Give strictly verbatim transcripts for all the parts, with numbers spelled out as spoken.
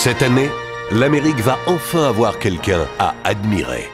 Cette année, l'Amérique va enfin avoir quelqu'un à admirer.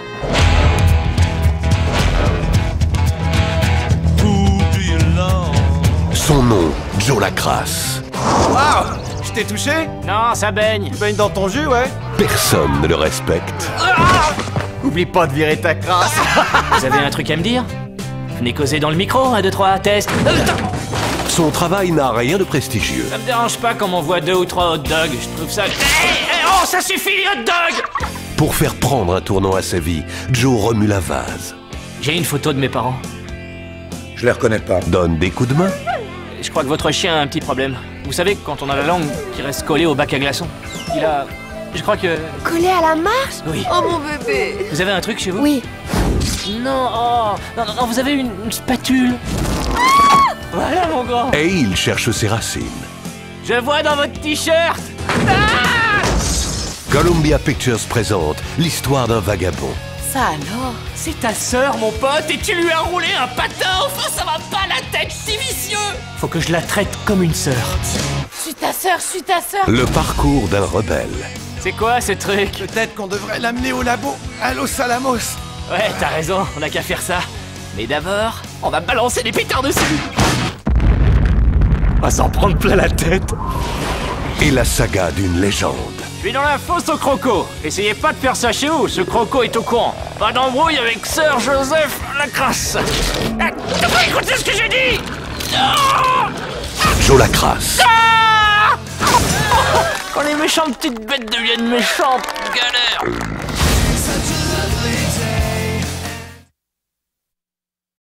Son nom, Joe Lacrasse. Waouh! Je t'ai touché? Non, ça baigne. Tu baignes dans ton jus, ouais? Personne ne le respecte. Ah! Oublie pas de virer ta crasse. Vous avez un truc à me dire? Venez causer dans le micro, un, deux, trois, test. Son travail n'a rien de prestigieux. Ça me dérange pas qu'on m'envoie deux ou trois hot dogs, je trouve ça... Hey, hey, oh, ça suffit les hot dogs! Pour faire prendre un tournant à sa vie, Joe remue la vase. J'ai une photo de mes parents. Je les reconnais pas. Donne des coups de main. Je crois que votre chien a un petit problème. Vous savez, quand on a la langue qui reste collée au bac à glaçons. Il a... Je crois que... Collé à la marche? Oui. Oh mon bébé! Vous avez un truc chez vous? Oui. Non, oh, non, non, non, vous avez une, une spatule. Ah! Voilà mon grand. Et il cherche ses racines. Je vois dans votre t-shirt. Ah! Columbia Pictures présente l'histoire d'un vagabond. Ça alors? C'est ta sœur, mon pote, et tu lui as roulé un patin. Enfin, ça va pas la tête, si vicieux. Faut que je la traite comme une sœur. Je suis ta sœur, je suis ta sœur. Le parcours d'un rebelle. C'est quoi ce truc? Peut-être qu'on devrait l'amener au labo, à Los Alamos. Ouais, t'as raison, on a qu'à faire ça. Mais d'abord, on va balancer des pétards dessus. On va s'en prendre plein la tête. Et la saga d'une légende. Je suis dans la fosse au croco. Essayez pas de faire ça chez vous, ce croco est au courant. Pas d'embrouille avec Sir Joseph Lacrasse. Ah, t'as pas écouté ce que j'ai dit? Ah! Joe Lacrasse. Ah! Quand les méchantes petites bêtes deviennent méchantes, galère.